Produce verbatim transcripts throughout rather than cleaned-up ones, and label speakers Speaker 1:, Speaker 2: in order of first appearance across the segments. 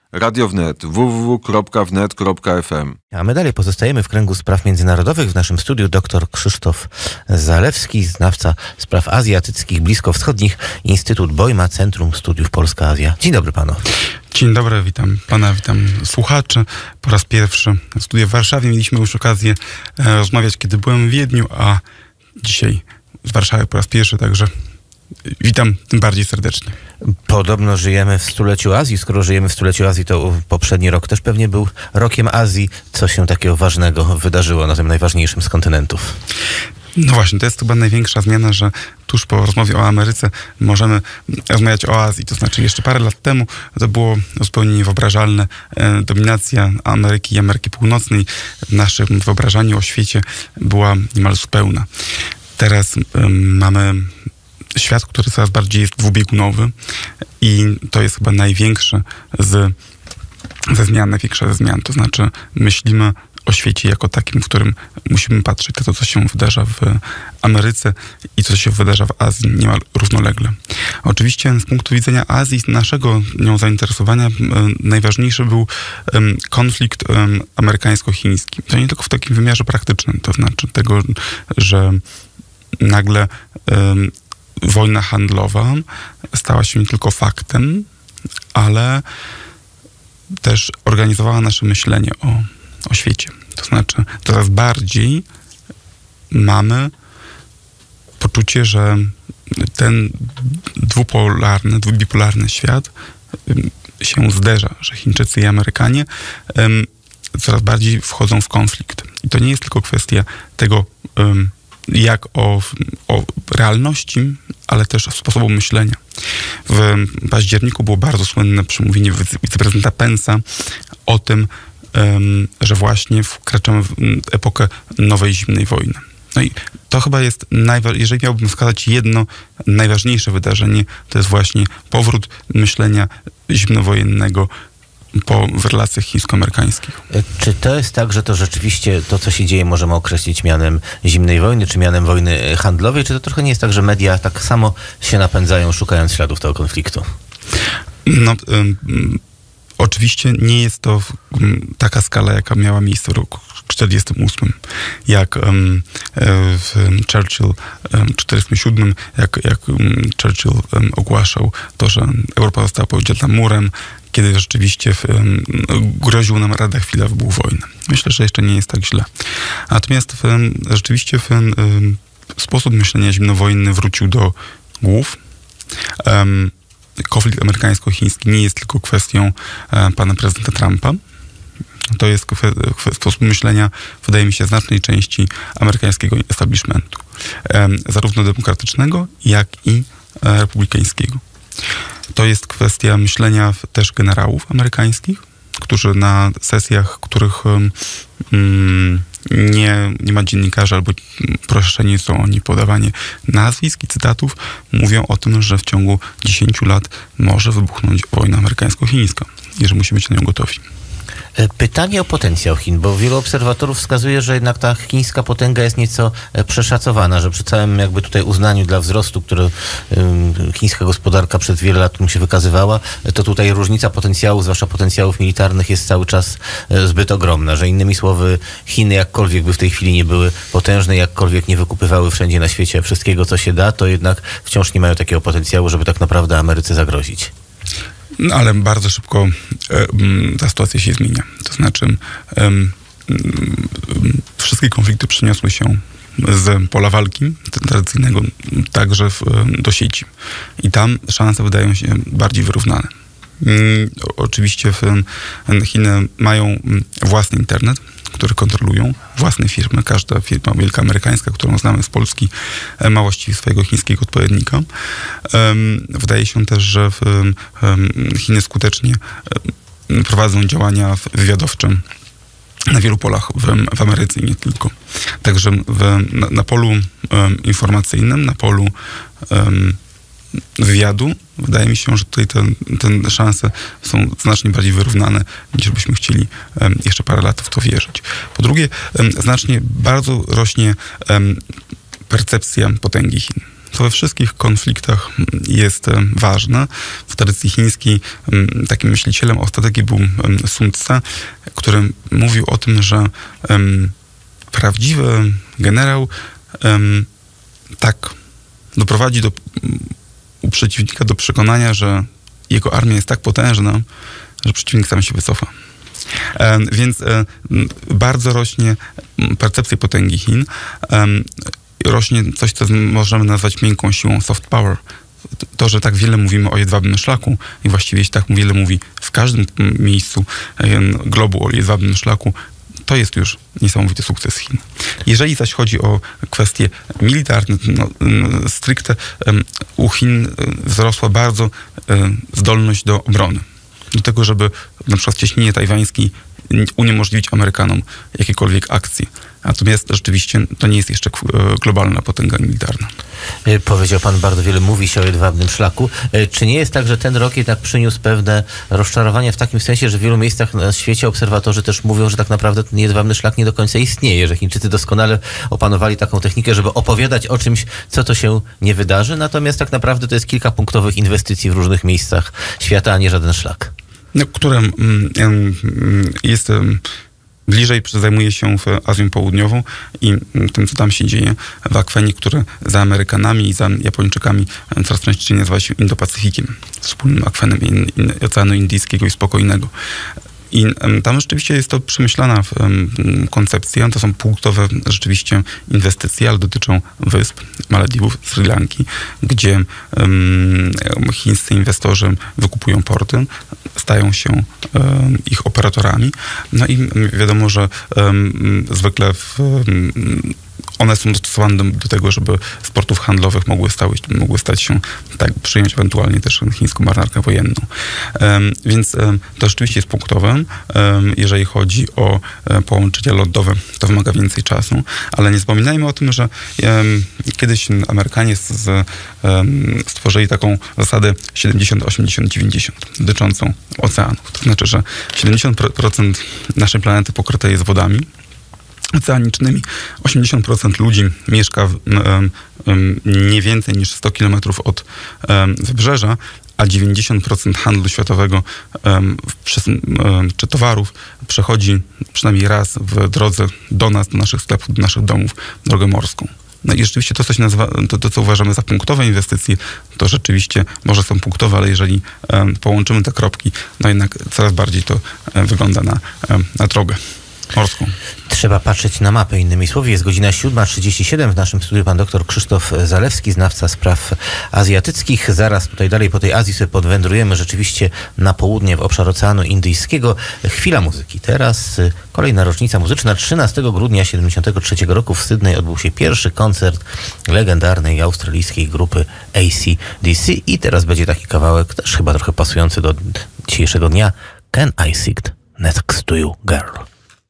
Speaker 1: Radio Wnet, w w w kropka wnet kropka f m.
Speaker 2: A my dalej pozostajemy w kręgu spraw międzynarodowych. W naszym studiu dr Krzysztof Zalewski, znawca spraw azjatyckich, bliskowschodnich, Instytut Bojma, Centrum Studiów Polska-Azja. Dzień dobry panu.
Speaker 3: Dzień dobry, witam pana, witam słuchaczy. Po raz pierwszy studiuję w Warszawie. Mieliśmy już okazję e, rozmawiać, kiedy byłem w Wiedniu, a dzisiaj z Warszawy po raz pierwszy, także witam tym bardziej serdecznie.
Speaker 2: Podobno żyjemy w stuleciu Azji. Skoro żyjemy w stuleciu Azji, to poprzedni rok też pewnie był rokiem Azji. Co się takiego ważnego wydarzyło na tym najważniejszym z kontynentów?
Speaker 3: No właśnie, to jest chyba największa zmiana, że tuż po rozmowie o Ameryce możemy rozmawiać o Azji. To znaczy jeszcze parę lat temu to było zupełnie niewyobrażalne. Dominacja Ameryki i Ameryki Północnej w naszym wyobrażaniu o świecie była niemal zupełna. Teraz um, mamy świat, który coraz bardziej jest dwubiegunowy i to jest chyba największy z, ze zmian, największa ze zmian. To znaczy myślimy o świecie jako takim, w którym musimy patrzeć na to, co się wydarza w Ameryce i co się wydarza w Azji niemal równolegle. Oczywiście z punktu widzenia Azji, naszego nią zainteresowania, najważniejszy był um, konflikt um, amerykańsko-chiński. To nie tylko w takim wymiarze praktycznym, to znaczy tego, że nagle um, wojna handlowa stała się nie tylko faktem, ale też organizowała nasze myślenie o, o świecie. To znaczy, coraz bardziej mamy poczucie, że ten dwupolarny, bipolarny świat się zderza, że Chińczycy i Amerykanie um, coraz bardziej wchodzą w konflikt. I to nie jest tylko kwestia tego, um, jak o, o realności, ale też o sposobu myślenia. W październiku było bardzo słynne przemówienie wiceprezydenta Pence'a o tym, um, że właśnie wkraczamy w epokę nowej zimnej wojny. No i to chyba jest, najwa- jeżeli miałbym wskazać jedno najważniejsze wydarzenie, to jest właśnie powrót myślenia zimnowojennego po w relacjach chińsko-amerykańskich.
Speaker 2: Czy to jest tak, że to rzeczywiście to, co się dzieje, możemy określić mianem zimnej wojny, czy mianem wojny handlowej? Czy to trochę nie jest tak, że media tak samo się napędzają, szukając śladów tego konfliktu?
Speaker 3: No, um, oczywiście nie jest to um, taka skala, jaka miała miejsce w roku czterdziestym ósmym. Jak um, w Churchill um, czterdziestym siódmym, jak, jak um, Churchill um, ogłaszał to, że Europa została podzielona murem, kiedy rzeczywiście um, groził nam lada chwila wybuchu wojny. Myślę, że jeszcze nie jest tak źle. Natomiast um, rzeczywiście um, sposób myślenia zimnowojenny wrócił do głów. Um, konflikt amerykańsko-chiński nie jest tylko kwestią um, pana prezydenta Trumpa. To jest sposób myślenia, wydaje mi się, znacznej części amerykańskiego establishmentu. Um, zarówno demokratycznego, jak i e, republikańskiego. To jest kwestia myślenia też generałów amerykańskich, którzy na sesjach, których um, nie, nie ma dziennikarzy albo proszeni są oni podawanie nazwisk i cytatów, mówią o tym, że w ciągu dziesięciu lat może wybuchnąć wojna amerykańsko-chińska i że musimy być na nią gotowi.
Speaker 2: Pytanie o potencjał Chin, bo wielu obserwatorów wskazuje, że jednak ta chińska potęga jest nieco przeszacowana, że przy całym jakby tutaj uznaniu dla wzrostu, który chińska gospodarka przez wiele lat mu się wykazywała, to tutaj różnica potencjału, zwłaszcza potencjałów militarnych, jest cały czas zbyt ogromna, że innymi słowy Chiny jakkolwiek by w tej chwili nie były potężne, jakkolwiek nie wykupywały wszędzie na świecie wszystkiego, co się da, to jednak wciąż nie mają takiego potencjału, żeby tak naprawdę Ameryce zagrozić.
Speaker 3: No, ale bardzo szybko e, ta sytuacja się zmienia. To znaczy e, e, wszystkie konflikty przeniosły się z pola walki tradycyjnego także w, do sieci. I tam szanse wydają się bardziej wyrównane. E, oczywiście w, Chiny mają własny internet, który kontrolują, własne firmy. Każda firma wielka amerykańska, którą znamy z Polski, ma właściwie swojego chińskiego odpowiednika. Wydaje się też, że Chiny skutecznie prowadzą działania wywiadowcze na wielu polach w, w Ameryce i nie tylko. Także w, na, na polu um, informacyjnym, na polu um, wywiadu, wydaje mi się, że tutaj te, te szanse są znacznie bardziej wyrównane, niż byśmy chcieli um, jeszcze parę lat w to wierzyć. Po drugie, um, znacznie bardzo rośnie um, percepcja potęgi Chin. co we wszystkich konfliktach jest ważne. W tradycji chińskiej takim myślicielem o strategii był Sun Tzu, który mówił o tym, że um, prawdziwy generał um, tak doprowadzi do, u przeciwnika do przekonania, że jego armia jest tak potężna, że przeciwnik sam się wycofa. Um, więc um, bardzo rośnie percepcja potęgi Chin. Um, rośnie coś, co możemy nazwać miękką siłą soft power. To, że tak wiele mówimy o jedwabnym szlaku i właściwie się tak wiele mówi w każdym miejscu globu o jedwabnym szlaku, to jest już niesamowity sukces Chin. Jeżeli zaś chodzi o kwestie militarne, no, stricte u Chin wzrosła bardzo zdolność do obrony. Do tego, żeby na przykład w cieśninie tajwańskiej uniemożliwić Amerykanom jakiekolwiek akcje. Natomiast rzeczywiście to nie jest jeszcze globalna potęga militarna.
Speaker 2: Powiedział pan, bardzo wiele mówi się o jedwabnym szlaku. Czy nie jest tak, że ten rok jednak przyniósł pewne rozczarowanie w takim sensie, że w wielu miejscach na świecie obserwatorzy też mówią, że tak naprawdę ten jedwabny szlak nie do końca istnieje, że Chińczycy doskonale opanowali taką technikę, żeby opowiadać o czymś, co to się nie wydarzy, natomiast tak naprawdę to jest kilka punktowych inwestycji w różnych miejscach świata, a nie żaden szlak.
Speaker 3: No, które um, jest... Um, bliżej zajmuje się w Azją Południową i tym, co tam się dzieje w akwenie, który za Amerykanami i za Japończykami coraz częściej nazywa się Indo-Pacyfikiem, wspólnym akwenem in, in, Oceanu Indyjskiego i Spokojnego. I um, tam rzeczywiście jest to przemyślana um, koncepcja. To są punktowe rzeczywiście inwestycje, ale dotyczą wysp, Malediwów, Sri Lanki, gdzie um, chińscy inwestorzy wykupują porty, stają się um, ich operatorami. No i wiadomo, że um, zwykle w, um, one są dostosowane do, do tego, żeby z portów handlowych mogły, stały, mogły stać się, tak, przyjąć ewentualnie też chińską marynarkę wojenną. Um, więc um, to rzeczywiście jest punktowe. Um, jeżeli chodzi o um, połączenia lądowe, to wymaga więcej czasu, ale nie zapominajmy o tym, że um, kiedyś Amerykanie z, z, um, stworzyli taką zasadę siedemdziesiąt, osiemdziesiąt, dziewięćdziesiąt dotyczącą oceanów. To znaczy, że siedemdziesiąt procent naszej planety pokryte jest wodami oceanicznymi, osiemdziesiąt procent ludzi mieszka w, um, um, nie więcej niż sto kilometrów od um, wybrzeża, a dziewięćdziesiąt procent handlu światowego um, przez, um, czy towarów przechodzi przynajmniej raz w drodze do nas, do naszych sklepów, do naszych domów, drogę morską. No i rzeczywiście to, co się nazywa, to, to co uważamy za punktowe inwestycje, to rzeczywiście może są punktowe, ale jeżeli um, połączymy te kropki, no jednak coraz bardziej to um, wygląda na, um, na drogę morską.
Speaker 2: Trzeba patrzeć na mapę, innymi słowy. Jest godzina siódma trzydzieści siedem. W naszym studiu pan doktor Krzysztof Zalewski, znawca spraw azjatyckich. Zaraz tutaj dalej po tej Azji sobie podwędrujemy rzeczywiście na południe, w obszar Oceanu Indyjskiego. Chwila muzyki. Teraz kolejna rocznica muzyczna. trzynastego grudnia siedemdziesiątego trzeciego roku w Sydney odbył się pierwszy koncert legendarnej australijskiej grupy A C D C. I teraz będzie taki kawałek, też chyba trochę pasujący do dzisiejszego dnia. Can I Sit Next to You, Girl?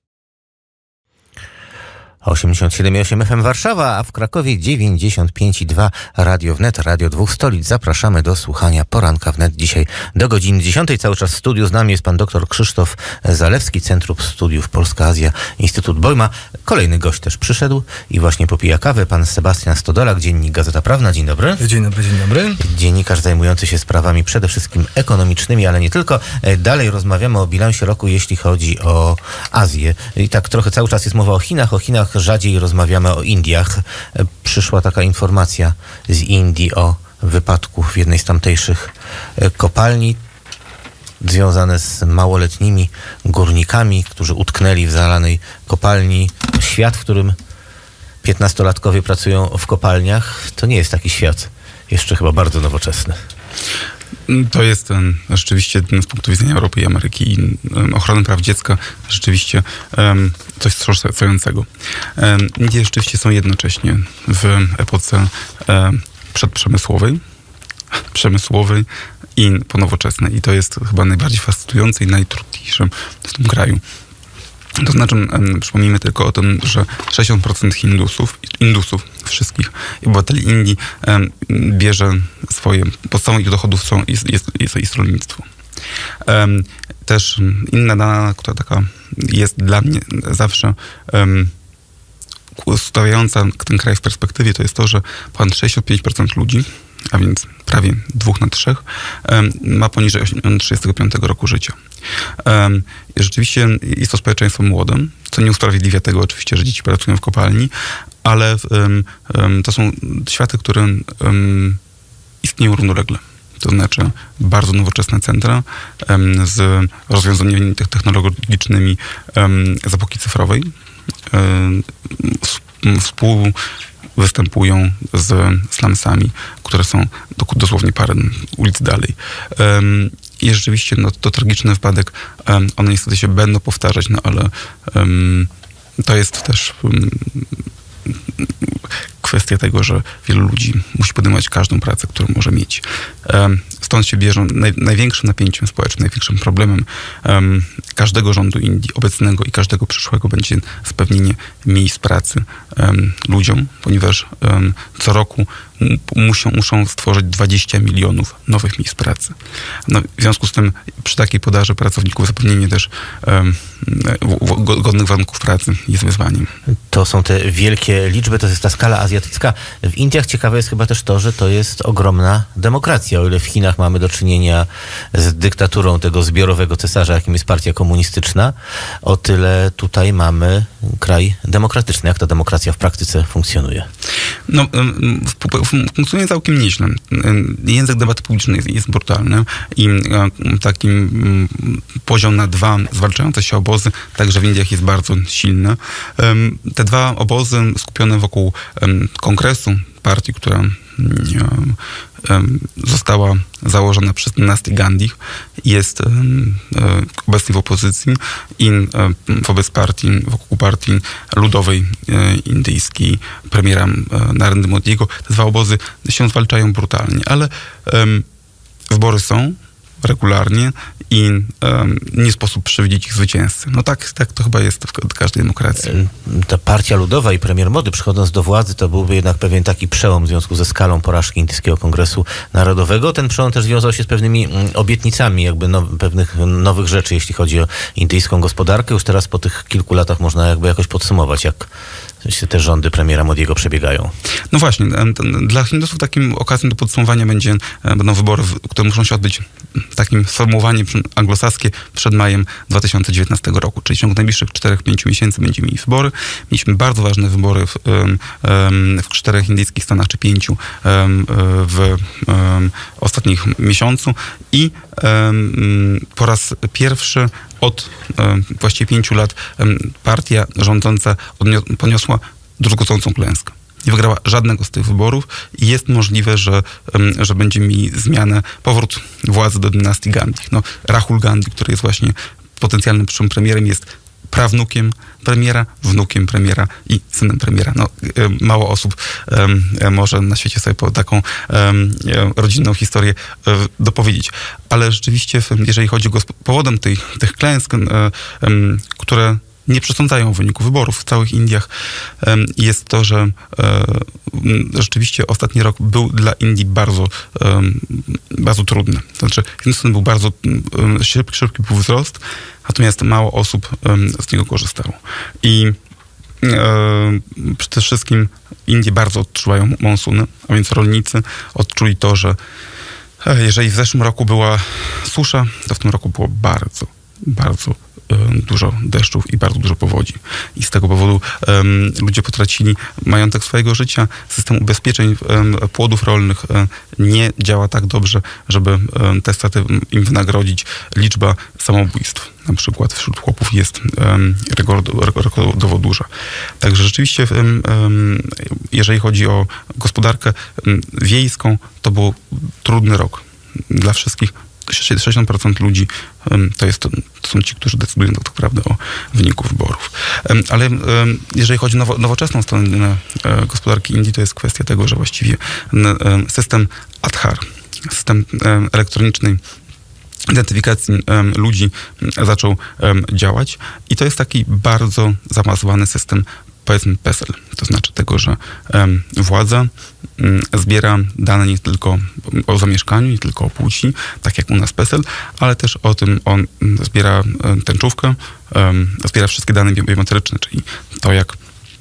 Speaker 2: osiemdziesiąt siedem i osiem F M Warszawa, a w Krakowie dziewięćdziesiąt pięć i dwa Radio Wnet, Radio Dwóch Stolic. Zapraszamy do słuchania Poranka Wnet dzisiaj do godziny dziesiątej. Cały czas w studiu z nami jest pan doktor Krzysztof Zalewski, Centrum Studiów Polska-Azja, Instytut Bojma. Kolejny gość też przyszedł i właśnie popija kawę. Pan Sebastian Stodolak, Dziennik Gazeta Prawna. Dzień dobry.
Speaker 4: Dzień dobry, dzień dobry.
Speaker 2: Dziennikarz zajmujący się sprawami przede wszystkim ekonomicznymi, ale nie tylko. Dalej rozmawiamy o bilansie roku, jeśli chodzi o Azję. I tak trochę cały czas jest mowa o Chinach. O Chinach rzadziej rozmawiamy o Indiach. Przyszła taka informacja z Indii o wypadku w jednej z tamtejszych kopalni związane z małoletnimi górnikami, którzy utknęli w zalanej kopalni. Świat, w którym piętnastolatkowie pracują w kopalniach, to nie jest taki świat jeszcze chyba bardzo nowoczesny.
Speaker 3: To jest ten, rzeczywiście z punktu widzenia Europy i Ameryki i um, ochrony praw dziecka rzeczywiście um, coś wstrząsającego. Um, Indie rzeczywiście są jednocześnie w epoce um, przedprzemysłowej, przemysłowej i ponowoczesnej. I to jest chyba najbardziej fascynujące i najtrudniejsze w tym kraju. To znaczy, um, przypomnijmy tylko o tym, że sześćdziesiąt procent Hindusów, Indusów, wszystkich obywateli Indii um, bierze swoje, podstawą ich dochodów są, jest, jest, jest, jest rolnictwo. Um, też inna dana, która taka jest dla mnie zawsze um, stawiająca ten kraj w perspektywie, to jest to, że ponad sześćdziesiąt pięć procent ludzi, a więc prawie dwóch na trzech, ma poniżej trzydziestego piątego roku życia. I rzeczywiście jest to społeczeństwo młode, co nie usprawiedliwia tego oczywiście, że dzieci pracują w kopalni, ale to są światy, które istnieją równolegle. To znaczy bardzo nowoczesne centra z rozwiązaniami technologicznymi z epoki cyfrowej współwystępują z slumsami, które są dosłownie parę ulic dalej. I rzeczywiście no, to tragiczny wypadek, one niestety się będą powtarzać, no ale to jest też kwestia tego, że wielu ludzi musi podejmować każdą pracę, którą może mieć. Stąd się bierze naj, największym napięciem społecznym, największym problemem um, każdego rządu Indii, obecnego i każdego przyszłego, będzie zapewnienie miejsc pracy um, ludziom, ponieważ um, co roku muszą, muszą stworzyć dwadzieścia milionów nowych miejsc pracy. No, w związku z tym przy takiej podaży pracowników zapewnienie też um, godnych warunków pracy jest wyzwaniem.
Speaker 2: To są te wielkie liczby, to jest ta skala azjatycka. W Indiach ciekawe jest chyba też to, że to jest ogromna demokracja. O ile w Chinach mamy do czynienia z dyktaturą tego zbiorowego cesarza, jakim jest partia komunistyczna, o tyle tutaj mamy kraj demokratyczny. Jak ta demokracja w praktyce funkcjonuje?
Speaker 3: No, funkcjonuje całkiem nieźle. Język debaty publicznej jest, jest brutalny i takim poziom na dwa zwalczające się obozy także w Indiach jest bardzo silny. Te dwa obozy skupione wokół kongresu partii, która została założona przez dynastię Gandhi, jest obecnie w opozycji i wobec partii, wokół partii ludowej indyjskiej premiera Narendry Modiego. Te dwa obozy się zwalczają brutalnie, ale wybory są regularnie i um, nie sposób przewidzieć ich zwycięzcy. No tak, tak to chyba jest w każdej demokracji.
Speaker 2: Ta partia ludowa i premier Modi przychodząc do władzy, to byłby jednak pewien taki przełom w związku ze skalą porażki Indyjskiego Kongresu Narodowego. Ten przełom też wiązał się z pewnymi obietnicami jakby now, pewnych nowych rzeczy, jeśli chodzi o indyjską gospodarkę. Już teraz po tych kilku latach można jakby jakoś podsumować, jak się te rządy premiera Modiego przebiegają.
Speaker 3: No właśnie, dla Hindusów takim okazją do podsumowania będzie, będą wybory, które muszą się odbyć, takim sformułowaniem anglosaskie przed majem dwa tysiące dziewiętnastego roku, czyli w ciągu najbliższych czterech pięciu miesięcy będziemy mieli wybory. Mieliśmy bardzo ważne wybory w, w czterech indyjskich stanach, czy pięciu w ostatnich miesiącu i po raz pierwszy od właściwie pięciu lat partia rządząca poniosła druzgocącą klęskę. Nie wygrała żadnego z tych wyborów i jest możliwe, że, że będziemy mieli zmianę, powrót władzy do dynastii Gandhi. No, Rahul Gandhi, który jest właśnie potencjalnym przyszłym premierem, jest prawnukiem premiera, wnukiem premiera i synem premiera. No, mało osób um, może na świecie sobie po taką um, rodzinną historię um, dopowiedzieć. Ale rzeczywiście, jeżeli chodzi o gosp- powodem tej, tych klęsk, um, um, które nie przesądzają wyniku wyborów w całych Indiach, um, jest to, że um, rzeczywiście ostatni rok był dla Indii bardzo, um, bardzo trudny. To znaczy, z jednej strony był bardzo um, szybki, szybki był wzrost, natomiast mało osób um, z niego korzystało. I um, przede wszystkim Indie bardzo odczuwają monsuny, a więc rolnicy odczuli to, że jeżeli w zeszłym roku była susza, to w tym roku było bardzo, bardzo dużo deszczów i bardzo dużo powodzi. I z tego powodu um, ludzie potracili majątek swojego życia. System ubezpieczeń um, płodów rolnych um, nie działa tak dobrze, żeby um, te straty im wynagrodzić. Liczba samobójstw na przykład wśród chłopów jest um, rekordowo duża. Także rzeczywiście um, um, jeżeli chodzi o gospodarkę um, wiejską, to był trudny rok dla wszystkich. sześćdziesiąt procent ludzi to, jest, to są ci, którzy decydują tak naprawdę o wyniku wyborów. Ale jeżeli chodzi o nowo, nowoczesną stronę gospodarki Indii, to jest kwestia tego, że właściwie system Aadhaar, system elektronicznej identyfikacji um, ludzi zaczął um, działać i to jest taki bardzo zamazowany system, powiedzmy P E S E L. To znaczy tego, że um, władza um, zbiera dane nie tylko o zamieszkaniu, nie tylko o płci, tak jak u nas P E S E L, ale też o tym, on um, zbiera um, tęczówkę, um, zbiera wszystkie dane biometryczne, czyli to jak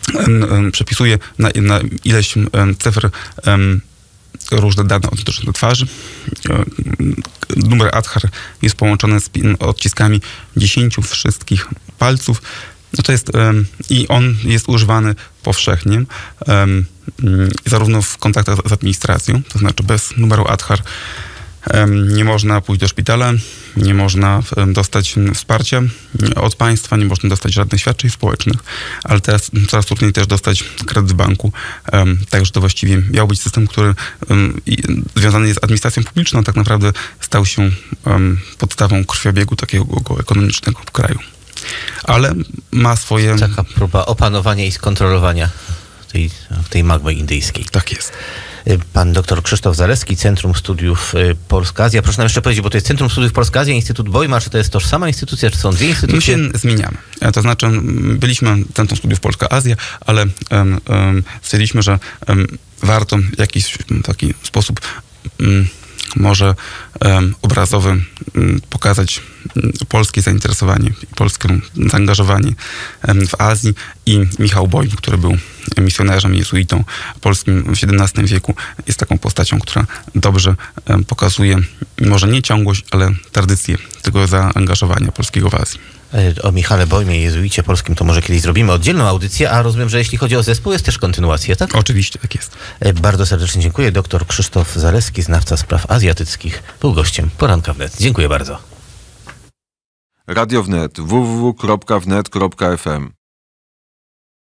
Speaker 3: przepisuje na, na ileś cyfr różne dane odnośnie do twarzy. Numer Aadhaar jest połączony z odciskami dziesięciu wszystkich palców. No to jest, i on jest używany powszechnie, zarówno w kontaktach z administracją, to znaczy bez numeru Aadhaar nie można pójść do szpitala, nie można dostać wsparcia od państwa, nie można dostać żadnych świadczeń społecznych, ale teraz coraz trudniej też dostać kredyt w banku. Także to właściwie miał być system, który związany jest z administracją publiczną, tak naprawdę stał się podstawą krwiobiegu takiego ekonomicznego w kraju. Ale ma swoje...
Speaker 2: Taka próba opanowania i skontrolowania tej, tej magmy indyjskiej.
Speaker 3: Tak jest.
Speaker 2: Pan doktor Krzysztof Zaleski, Centrum Studiów Polska-Azja. Proszę nam jeszcze powiedzieć, bo to jest Centrum Studiów Polska-Azja, Instytut Bojma, czy to jest tożsama instytucja, czy są dwie instytucje?
Speaker 3: My się zmieniamy. To znaczy, byliśmy Centrum Studiów Polska-Azja, ale um, um, stwierdziliśmy, że um, warto w jakiś taki sposób um, może um, obrazowy um, pokazać um, polskie zainteresowanie, polskie zaangażowanie um, w Azji i Michał Bojm, który był misjonarzem, jezuitą polskim w siedemnastym wieku, jest taką postacią, która dobrze um, pokazuje może nie ciągłość, ale tradycję tego zaangażowania polskiego w Azji.
Speaker 2: O Michale Bojmie, jezuicie polskim, to może kiedyś zrobimy oddzielną audycję, a rozumiem, że jeśli chodzi o zespół, jest też kontynuacja, tak?
Speaker 3: Oczywiście, tak jest.
Speaker 2: Bardzo serdecznie dziękuję. Doktor Krzysztof Zaleski, znawca spraw azjatyckich, był gościem Poranka Wnet. Dziękuję bardzo.
Speaker 1: Radio Wnet, w w w kropka wnet kropka f m.